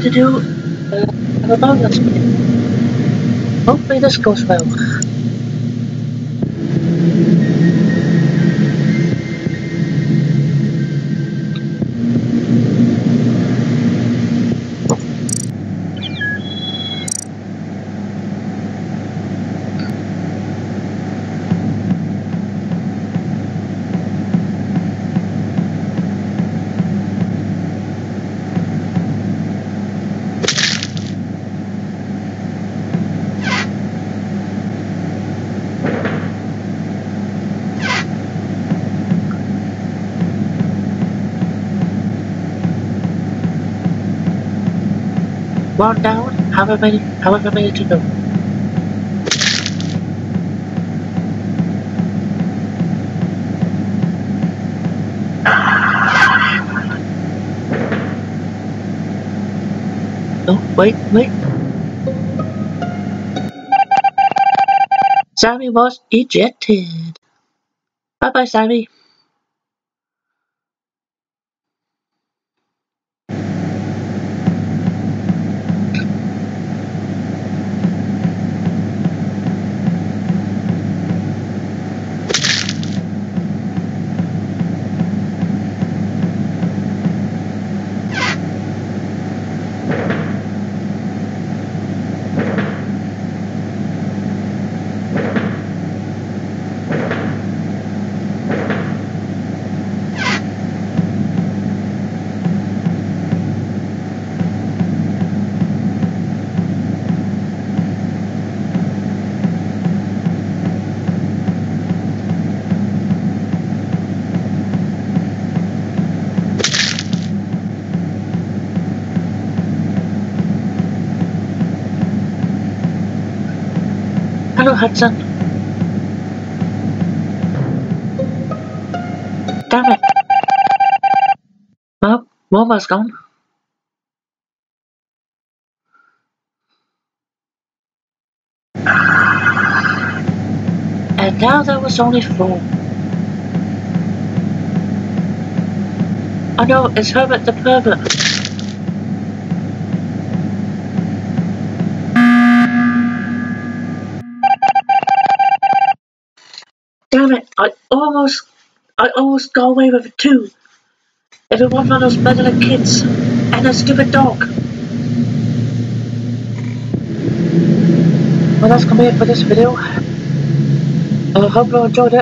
to do a bonus video. Hopefully this goes well. One down, however many to go. Oh, wait. Sammy was ejected. Bye-bye, Sammy. Hello, Hudson. Damn it. Well, one was gone. And now there was only 4. Oh no, it's Herbert the pervert. Damn it, I almost got away with it too. If it wasn't for those meddling kids and that stupid dog. Well, that's gonna be it for this video. I hope you enjoyed it.